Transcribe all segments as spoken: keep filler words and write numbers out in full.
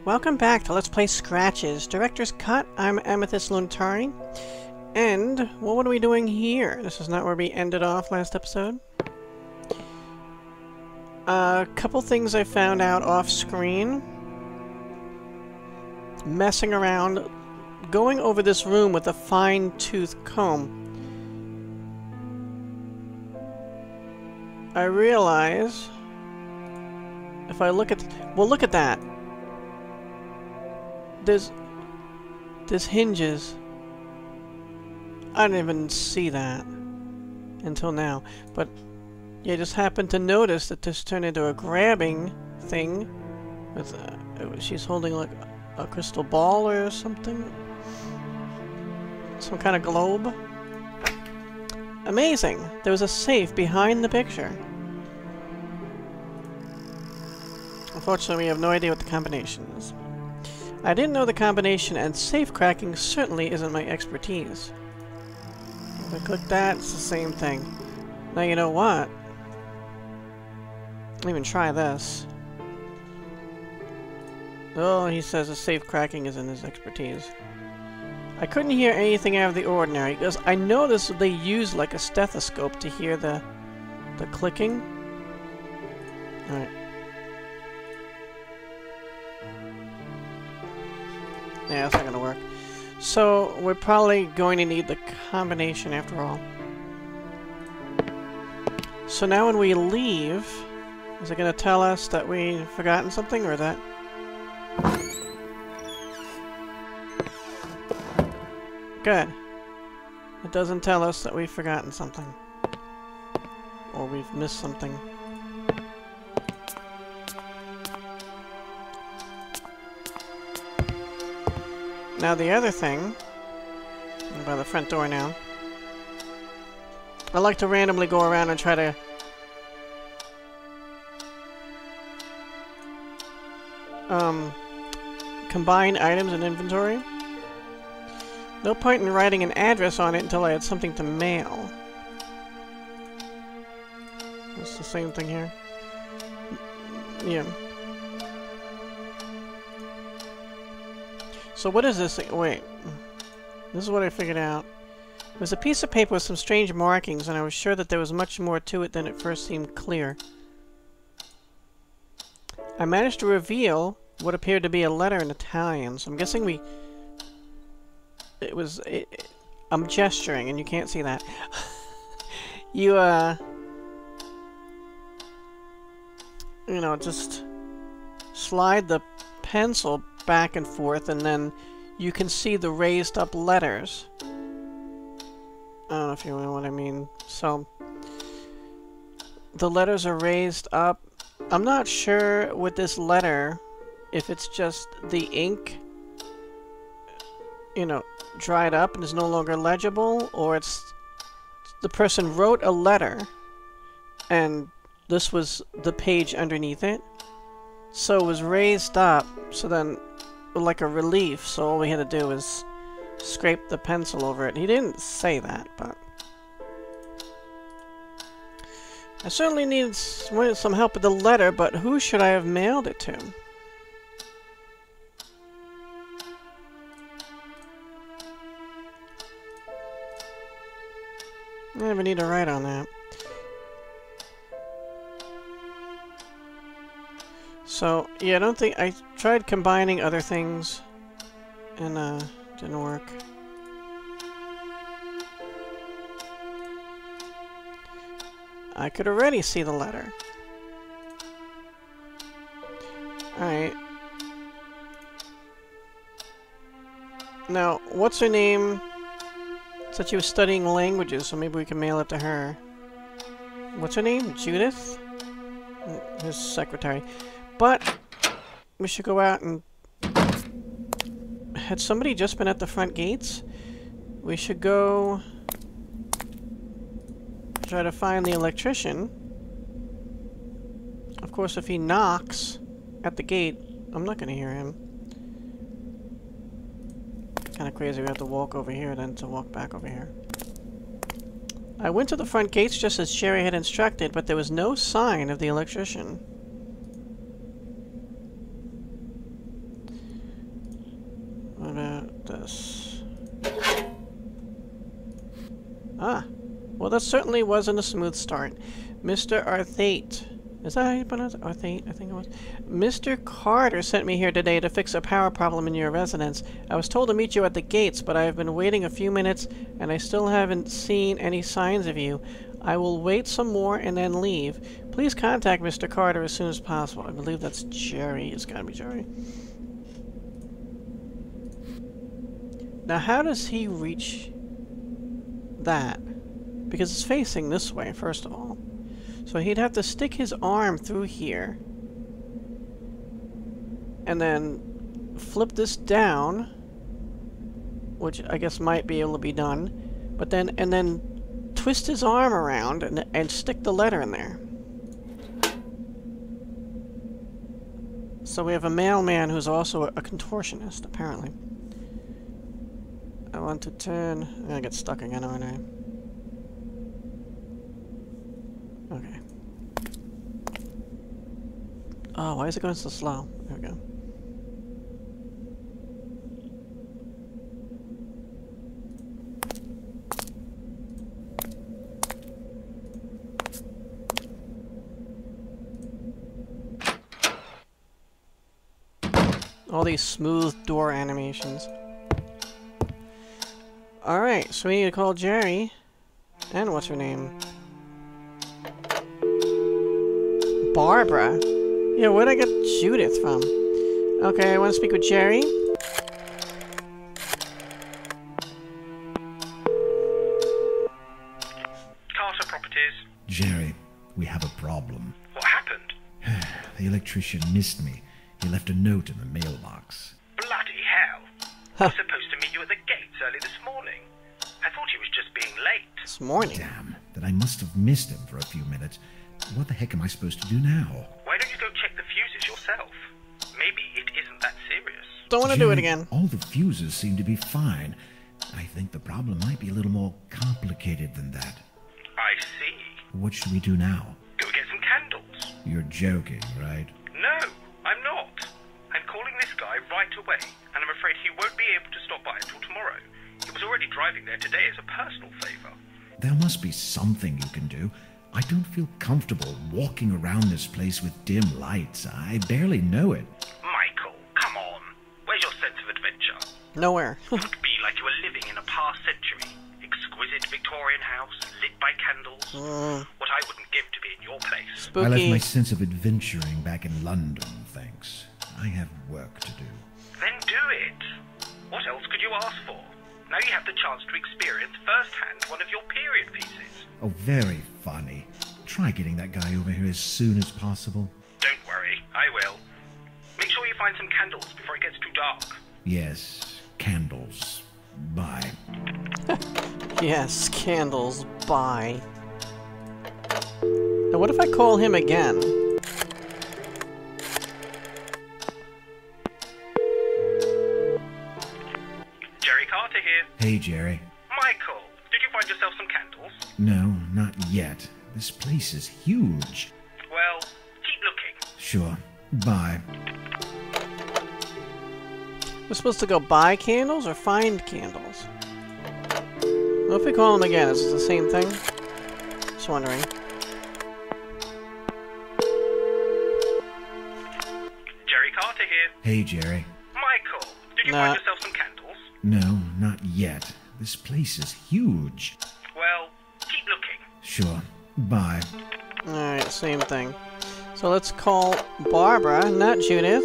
Welcome back to Let's Play Scratches. Director's Cut. I'm Amethyst Luntari. And, well, what are we doing here? This is not where we ended off last episode. A uh, couple things I found out off-screen. Messing around, going over this room with a fine-tooth comb. I realize, if I look at... Well, look at that. There's... There's hinges. I didn't even see that until now. But, yeah, just happened to notice that this turned into a grabbing thing. With, uh, she's holding, like, a crystal ball or something. Some kind of globe. Amazing! There was a safe behind the picture. Unfortunately, we have no idea what the combination is. I didn't know the combination, and safe cracking certainly isn't my expertise. If I click that, it's the same thing. Now you know what? I'll even try this. Oh, he says the safe cracking isn't his expertise. I couldn't hear anything out of the ordinary, because I noticed they use like a stethoscope to hear the the clicking. Alright. Yeah, that's not gonna work. So, we're probably going to need the combination after all. So now when we leave, is it gonna tell us that we've forgotten something, or that? Good. It doesn't tell us that we've forgotten something. Or we've missed something. Now the other thing, I'm by the front door now, I like to randomly go around and try to um, combine items in inventory. No point in writing an address on it until I had something to mail. It's the same thing here. Yeah. So what is this thing? Wait. This is what I figured out. It was a piece of paper with some strange markings, and I was sure that there was much more to it than it first seemed clear. I managed to reveal what appeared to be a letter in Italian, so I'm guessing we... It was... It, it, I'm gesturing, and you can't see that. you, uh... You know, just slide the pencil back and forth, and then you can see the raised up letters. I don't know if you know what I mean. So, the letters are raised up. I'm not sure with this letter if it's just the ink, you know, dried up and is no longer legible, or it's the person wrote a letter and this was the page underneath it. So it was raised up, so then like a relief, so all we had to do was scrape the pencil over it. He didn't say that, but I certainly needed some help with the letter, but who should I have mailed it to? I never need to write on that. So, yeah, I don't think... I tried combining other things, and, uh, didn't work. I could already see the letter. Alright. Now, what's her name? Said she was studying languages, so maybe we can mail it to her. What's her name? Judith? His secretary. But we should go out and... Had somebody just been at the front gates? We should go... Try to find the electrician. Of course, if he knocks at the gate, I'm not going to hear him. Kind of crazy we have to walk over here then to walk back over here. I went to the front gates just as Sherry had instructed, but there was no sign of the electrician. Well, that certainly wasn't a smooth start. Mister Arthate. Is that how you pronounce it? Arthate, I think it was. Mister Carter sent me here today to fix a power problem in your residence. I was told to meet you at the gates, but I have been waiting a few minutes, and I still haven't seen any signs of you. I will wait some more and then leave. Please contact Mister Carter as soon as possible. I believe that's Jerry. It's gotta be Jerry. Now, how does he reach that? Because it's facing this way, first of all. So he'd have to stick his arm through here. And then flip this down. Which I guess might be able to be done. But then, and then twist his arm around and, and stick the letter in there. So we have a mailman who's also a, a contortionist, apparently. I want to turn. I'm gonna get stuck again, aren't I? Okay. Oh, why is it going so slow? There we go. All these smooth door animations. Alright, so we need to call Jerry. And what's her name? Barbara? Yeah, where'd I get Judith from? Okay, I want to speak with Jerry. Carter Properties. Jerry, we have a problem. What happened? The electrician missed me. He left a note in the mailbox. Bloody hell. I was supposed to meet you at the gates early this morning. I thought he was just being late. This morning? Damn, that I must have missed him for a few minutes. What the heck am I supposed to do now? Why don't you go check the fuses yourself? Maybe it isn't that serious. Don't want to do it again. All the fuses seem to be fine. I think the problem might be a little more complicated than that. I see. What should we do now? Go get some candles. You're joking, right? No, I'm not. I'm calling this guy right away, and I'm afraid he won't be able to stop by until tomorrow. He was already driving there today as a personal favor. There must be something you can do. I don't feel comfortable walking around this place with dim lights. I barely know it. Michael, come on. Where's your sense of adventure? Nowhere. It would be like you were living in a past century. Exquisite Victorian house, lit by candles. Mm. What I wouldn't give to be in your place. Spooky. I left my sense of adventuring back in London, thanks. I have work to do. Then do it. What else could you ask for? Now you have the chance to experience firsthand one of your period pieces. Oh, very funny. Try getting that guy over here as soon as possible. Don't worry, I will. Make sure you find some candles before it gets too dark. Yes, candles. Bye. Yes, candles. Bye. Now what if I call him again? Jerry Carter here. Hey, Jerry. Michael, did you find yourself some candles? No, not yet. This place is huge. Well, keep looking. Sure. Bye. We're supposed to go buy candles or find candles? What if we call him again? Is it the same thing? Just wondering. Jerry Carter here. Hey, Jerry. Michael, did you Nah. find yourself some candles? No, not yet. This place is huge. Well, keep looking. Sure. Bye. Alright, same thing. So let's call Barbara, not Judith.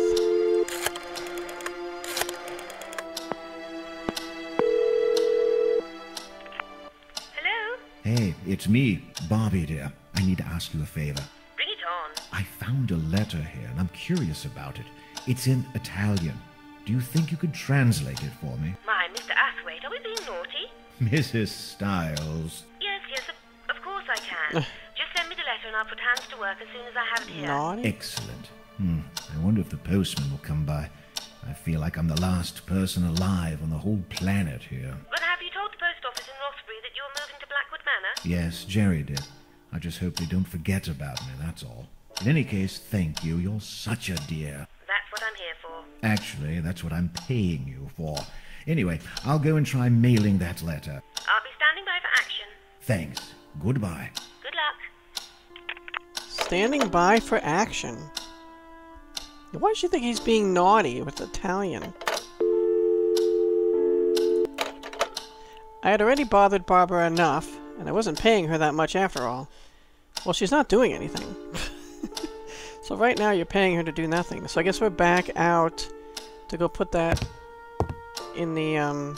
Hello? Hey, it's me, Bobby dear. I need to ask you a favor. Bring it on. I found a letter here, and I'm curious about it. It's in Italian. Do you think you could translate it for me? My, Mister Athwaite, are we being naughty? Missus Styles. Yes, yes, of, of course I can. Just send me the letter and I'll put hands to work as soon as I have it here. Naughty? Excellent. Hmm. I wonder if the postman will come by. I feel like I'm the last person alive on the whole planet here. But have you told the post office in Rothbury that you are moving to Blackwood Manor? Yes, Jerry did. I just hope they don't forget about me, that's all. In any case, thank you. You're such a dear. That's what I'm here for. Actually, that's what I'm paying you for. Anyway, I'll go and try mailing that letter. I'll be standing by for action. Thanks. Goodbye. Good luck. Standing by for action. Why does she think he's being naughty with Italian? I had already bothered Barbara enough, and I wasn't paying her that much after all. Well, she's not doing anything. So right now you're paying her to do nothing. So I guess we're back out to go put that in the, um...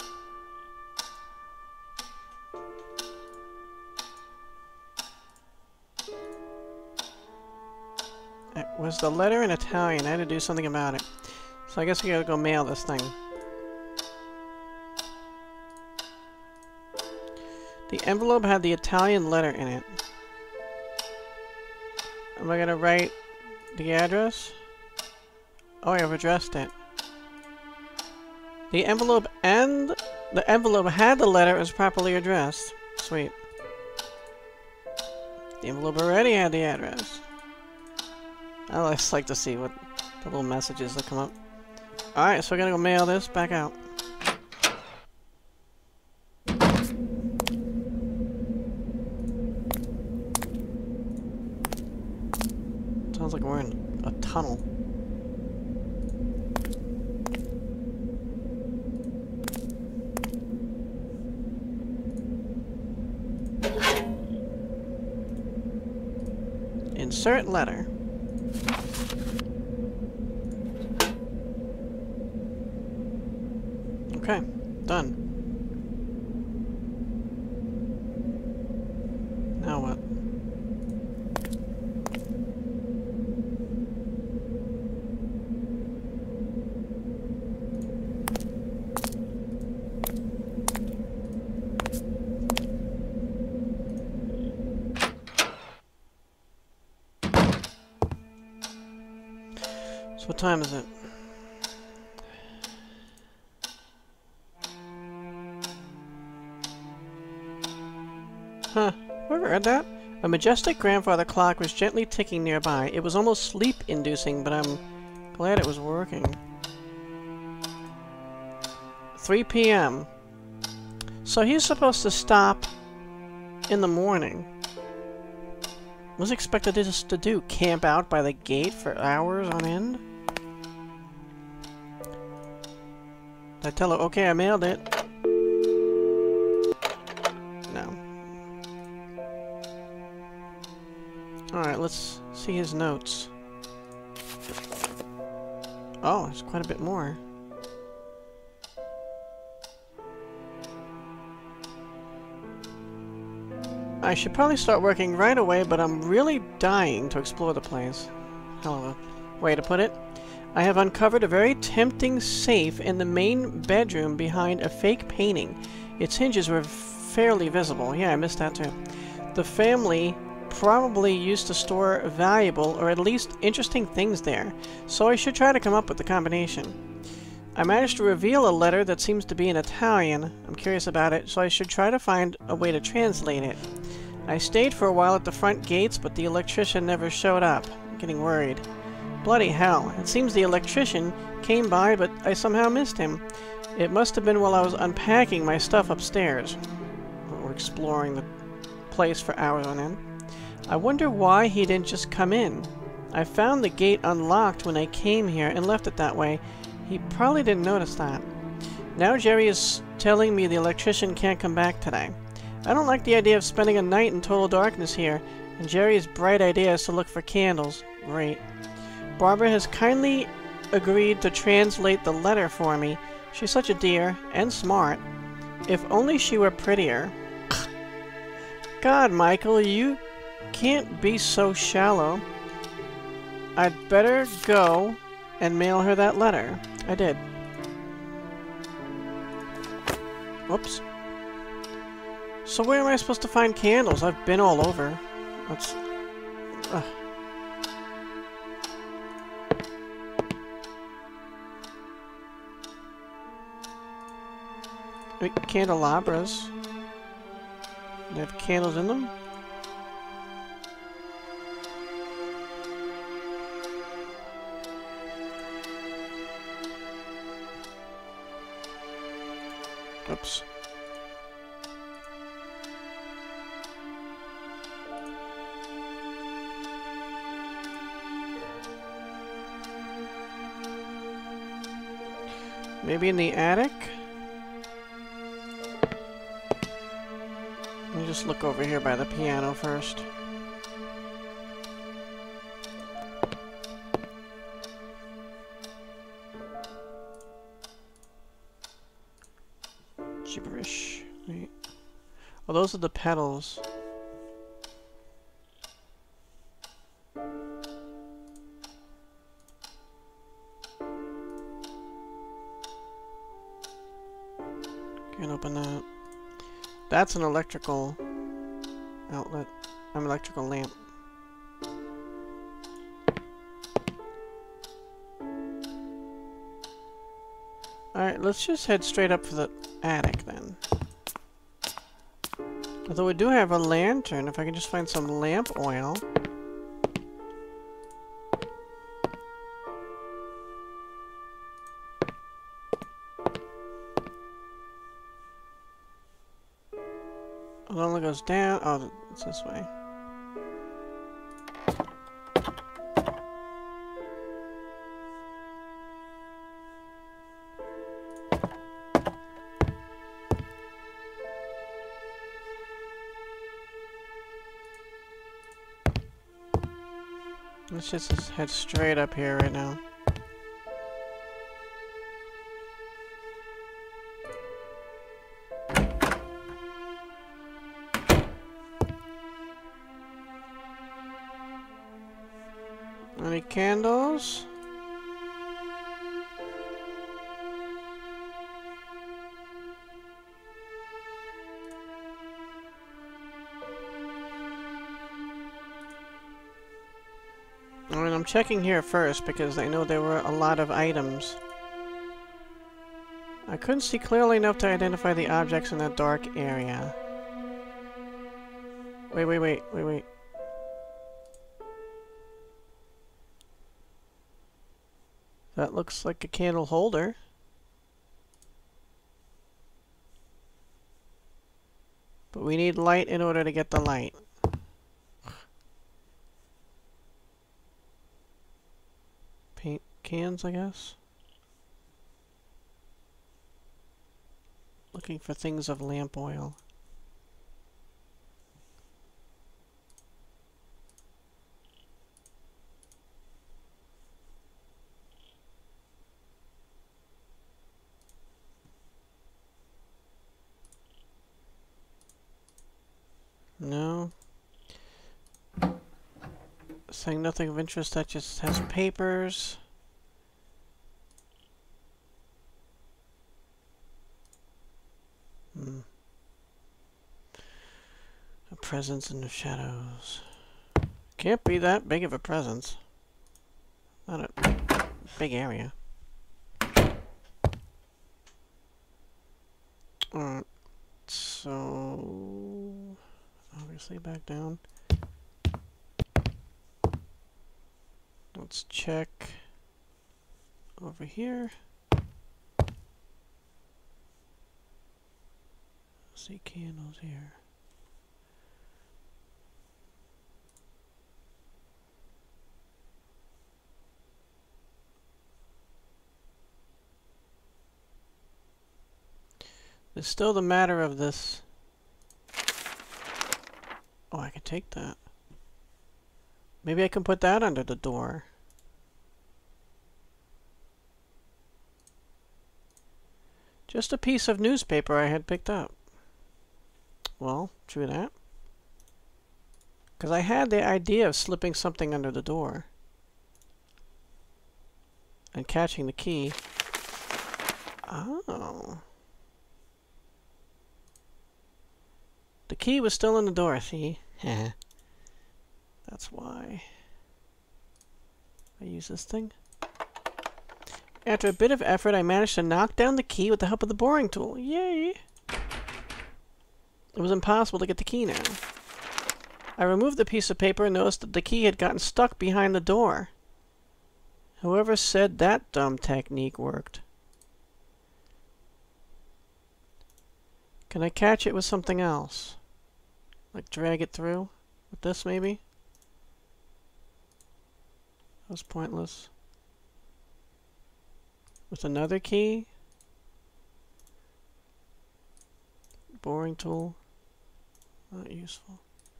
It was the letter in Italian. I had to do something about it. So I guess we gotta go mail this thing. The envelope had the Italian letter in it. Am I gonna write the address? Oh, I've addressed it. The envelope and the envelope had the letter as properly addressed. Sweet. The envelope already had the address. I always like to see what the little messages that come up. Alright, so we're gonna go mail this back out. Sounds like we're in a tunnel. Insert letter. Okay, done. Now what? So what time is it? Huh. Whoever read that? A majestic grandfather clock was gently ticking nearby. It was almost sleep-inducing, but I'm glad it was working. three p m So he's supposed to stop in the morning. What was he expected us to do? Camp out by the gate for hours on end? Did I tell her, okay, I mailed it? No. Alright, let's see his notes. Oh, there's quite a bit more. I should probably start working right away, but I'm really dying to explore the place. Hell of a way to put it. I have uncovered a very tempting safe in the main bedroom behind a fake painting. Its hinges were fairly visible. Yeah, I missed that too. The family probably used to store valuable, or at least interesting things there, so I should try to come up with the combination. I managed to reveal a letter that seems to be in Italian. I'm curious about it, so I should try to find a way to translate it. I stayed for a while at the front gates, but the electrician never showed up. I'm getting worried. Bloody hell. It seems the electrician came by, but I somehow missed him. It must have been while I was unpacking my stuff upstairs. We're exploring the place for hours on end. I wonder why he didn't just come in. I found the gate unlocked when I came here and left it that way. He probably didn't notice that. Now Jerry is telling me the electrician can't come back today. I don't like the idea of spending a night in total darkness here, and Jerry's bright idea is to look for candles. Great. Barbara has kindly agreed to translate the letter for me. She's such a dear, and smart. If only she were prettier. God, Michael, you can't be so shallow. I'd better go and mail her that letter. I did. Whoops. So where am I supposed to find candles? I've been all over. Let's... Ugh. Wait, candelabras. They have candles in them? Oops. Maybe in the attic? Let me just look over here by the piano first. Gibberish. Wait. Oh, those are the pedals. Can't open that. That's an electrical outlet. I'm electrical lamp. Alright, let's just head straight up for the attic then. Although we do have a lantern, if I can just find some lamp oil. It only goes down. Oh, it's this way. Let's just head straight up here right now. Any candles? I mean, I'm checking here first because I know there were a lot of items. I couldn't see clearly enough to identify the objects in that dark area. Wait, wait, wait, wait, wait. That looks like a candle holder. But we need light in order to get the light. Paint cans, I guess. Looking for things of lamp oil. No. Saying nothing of interest, that just has papers. Hmm. A presence in the shadows. Can't be that big of a presence. Not a big area. Alright. So... obviously back down. Let's check over here. See candles here. It's still the matter of this. Oh, I can take that. Maybe I can put that under the door. Just a piece of newspaper I had picked up. Well, true that. Because I had the idea of slipping something under the door. And catching the key. Oh. The key was still in the door, see? That's why. I use this thing. After a bit of effort, I managed to knock down the key with the help of the boring tool. Yay! It was impossible to get the key now. I removed the piece of paper and noticed that the key had gotten stuck behind the door. Whoever said that dumb technique worked. Can I catch it with something else? Like drag it through? With this maybe? That was pointless. With another key? boring tool. Not useful.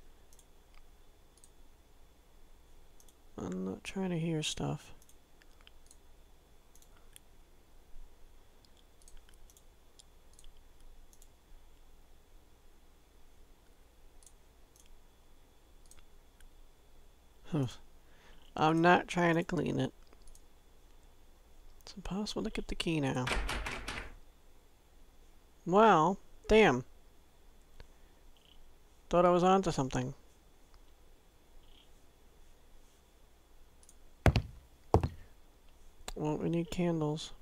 I'm not trying to hear stuff. I'm not trying to clean it. It's impossible to get the key now. Well, damn. Thought I was onto something. Well, we need candles.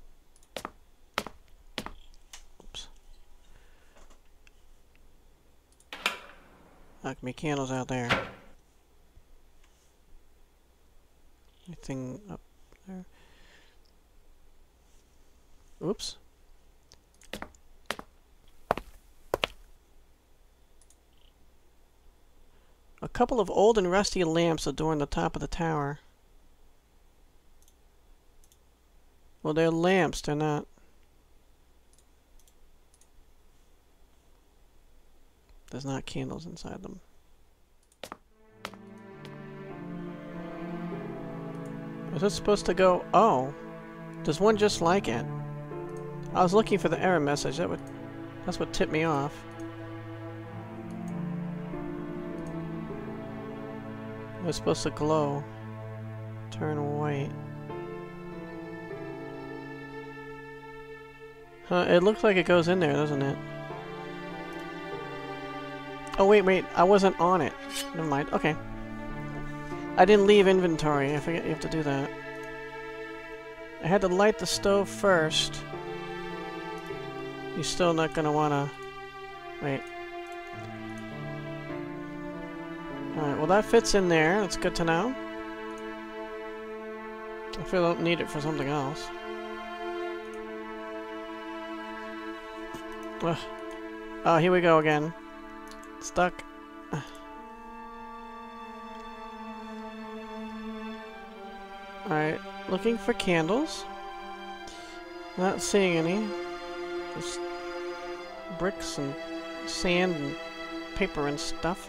Oops. There can be candles out there. Anything up there? Oops. A couple of old and rusty lamps adorn the top of the tower. Well, they're lamps, they're not. There's not candles inside them. Was it supposed to go? Oh, there's one just like it. I was looking for the error message. That would, that's what tipped me off. It was supposed to glow, turn white. Huh? It looks like it goes in there, doesn't it? Oh wait, wait. I wasn't on it. Never mind. Okay. I didn't leave inventory. I forget you have to do that. I had to light the stove first. You're still not gonna wanna... Wait. Alright, well that fits in there. That's good to know. I feel I don't need it for something else. Ugh. Oh, here we go again. Stuck. Alright, looking for candles. Not seeing any. Just bricks and sand and paper and stuff.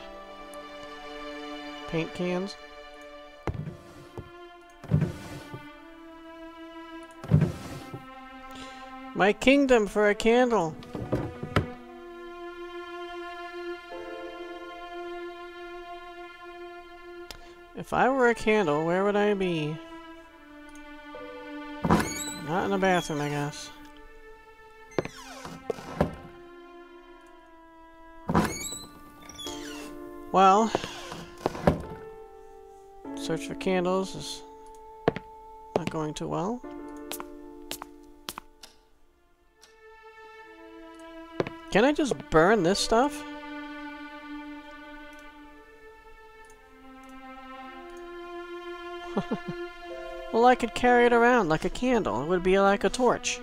Paint cans. My kingdom for a candle! If I were a candle, where would I be? Not in the bathroom, I guess. Well, search for candles is not going too well. Can I just burn this stuff? Well, I could carry it around like a candle. It would be like a torch.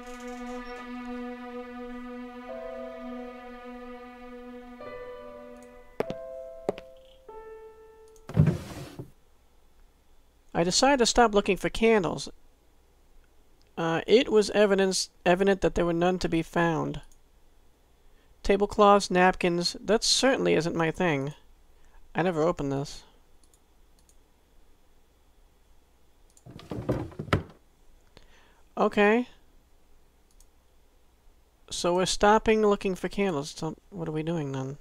I decided to stop looking for candles. Uh, it was evidence, evident that there were none to be found. Tablecloths, napkins, that certainly isn't my thing. I never opened this. Okay. So we're stopping looking for candles. So what are we doing then?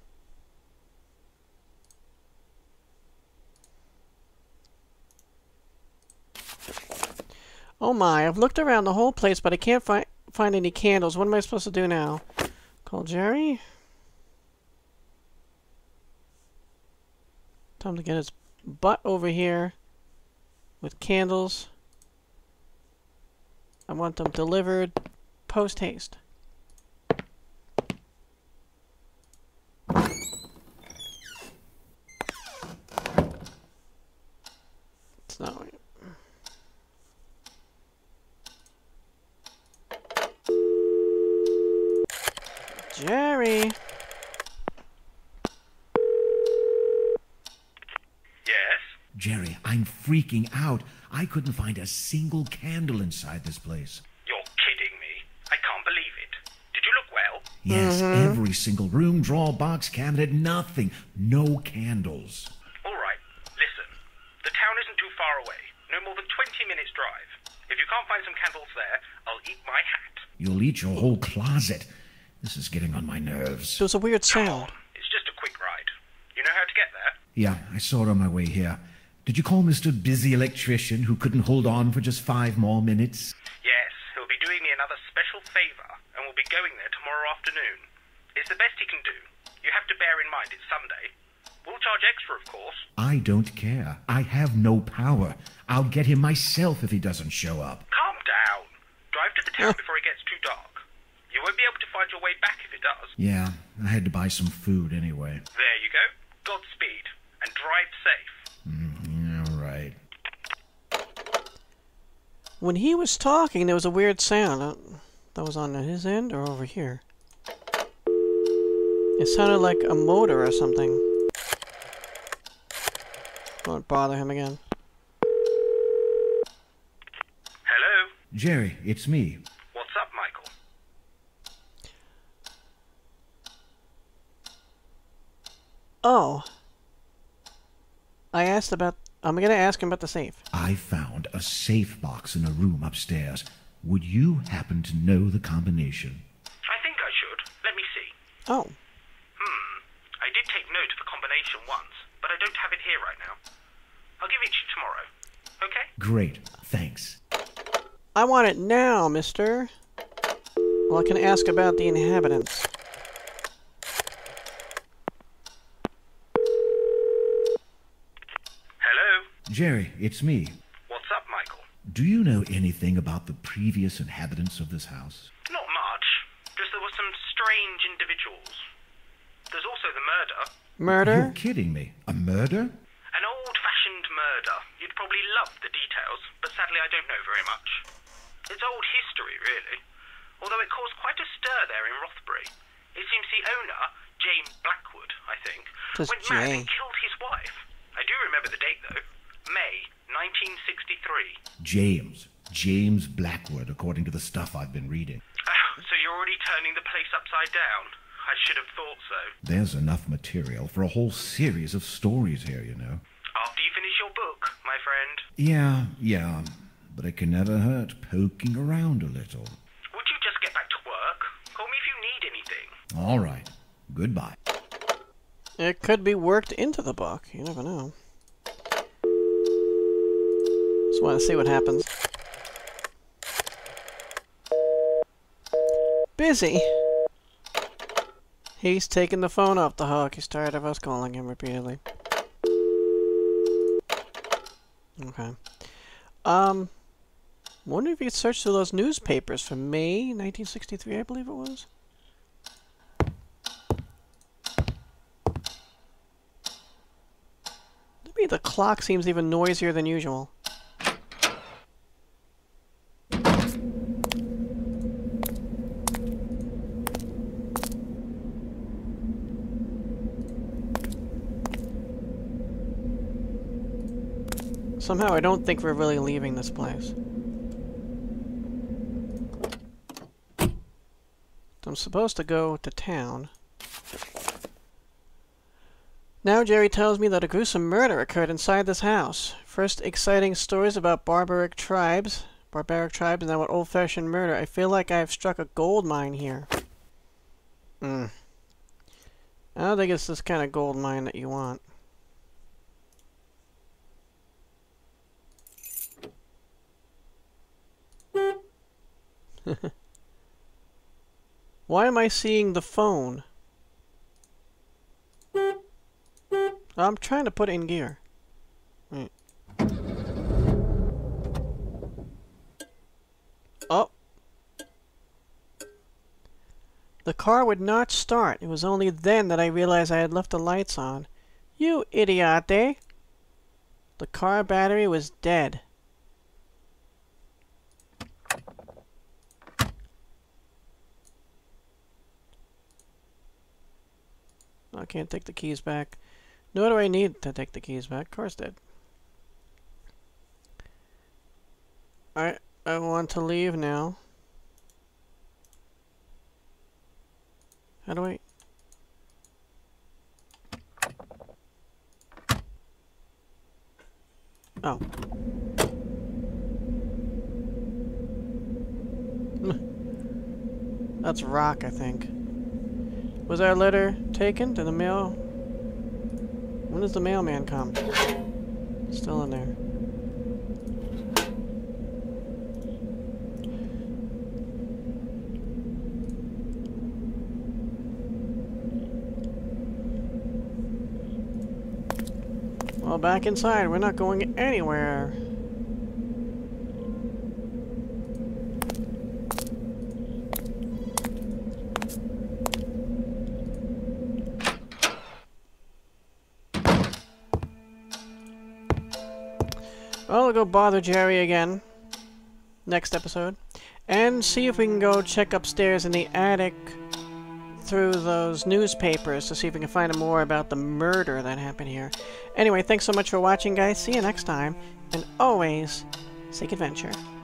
Oh my, I've looked around the whole place, but I can't fi find any candles. What am I supposed to do now? Call Jerry? Tell him to get his butt over here with candles. I want them delivered post-haste. It's not right. Jerry! Yes? Jerry, I'm freaking out. I couldn't find a single candle inside this place. You're kidding me. I can't believe it. Did you look well? Yes, Mm-hmm. every single room, drawer, box, cabinet, nothing. No candles. All right, listen. The town isn't too far away. No more than twenty minutes drive. If you can't find some candles there, I'll eat my hat. You'll eat your whole closet. This is getting on my nerves. There was a weird Come sound. on, it's just a quick ride. You know how to get there? Yeah, I saw it on my way here. Did you call Mister Busy Electrician who couldn't hold on for just five more minutes? Yes, he'll be doing me another special favour, and we'll be going there tomorrow afternoon. It's the best he can do. You have to bear in mind it's Sunday. We'll charge extra, of course. I don't care. I have no power. I'll get him myself if he doesn't show up. Calm down. Drive to the town before it gets too dark. You won't be able to find your way back if it does. Yeah, I had to buy some food anyway. There you go. Godspeed. And drive safe. Mm, all right. When he was talking, there was a weird sound. Uh, that was on his end or over here? It sounded like a motor or something. Won't bother him again. Hello? Jerry, it's me. What's up, Michael? Oh. I asked about... I'm gonna ask him about the safe. I found a safe box in a room upstairs. Would you happen to know the combination? I think I should. Let me see. Oh. Hmm. I did take note of a combination once, but I don't have it here right now. I'll give it to you tomorrow. Okay? Great, thanks. I want it now, mister. Well, I can ask about the inhabitants. Hello? Jerry, it's me. What's up, Michael? Do you know anything about the previous inhabitants of this house? Not much. Just there were some strange individuals. There's also the murder. Murder? You're kidding me. A murder? An old-fashioned murder. You'd probably love the details, but sadly I don't know very much. It's old history, really. Although it caused quite a stir there in Rothbury. It seems the owner, James Blackwood, I think, Just went mad Jay. and killed his wife. I do remember the date, though. May nineteen sixty-three. James. James Blackwood, according to the stuff I've been reading. Oh, so you're already turning the place upside down? I should have thought so. There's enough material for a whole series of stories here, you know. After you finish your book, my friend. Yeah, yeah, but it can never hurt poking around a little. Would you just get back to work? Call me if you need anything. All right. Goodbye. It could be worked into the book. You never know. Just want to see what happens. Busy. He's taking the phone off the hook. He's tired of us calling him repeatedly. Okay. Um, wonder if you could search through those newspapers from May nineteen sixty-three, I believe it was. Maybe the clock seems even noisier than usual. Somehow I don't think we're really leaving this place. I'm supposed to go to town. Now Jerry tells me that a gruesome murder occurred inside this house. First exciting stories about barbaric tribes. Barbaric tribes and now an old-fashioned murder. I feel like I've struck a gold mine here. Hmm. I don't think it's this kind of gold mine that you want. Why am I seeing the phone? I'm trying to put it in gear. Wait. Oh. The car would not start. It was only then that I realized I had left the lights on. You idiot! The car battery was dead. I can't take the keys back. Nor do I need to take the keys back. Car's dead. I I want to leave now. How do I... Oh. That's rock, I think. Was our letter taken? Did the mail... When does the mailman come? Still in there. Well, back inside. We're not going anywhere. Well, we'll go bother Jerry again. Next episode. And see if we can go check upstairs in the attic through those newspapers to see if we can find out more about the murder that happened here. Anyway, thanks so much for watching, guys. See you next time. And always, seek adventure.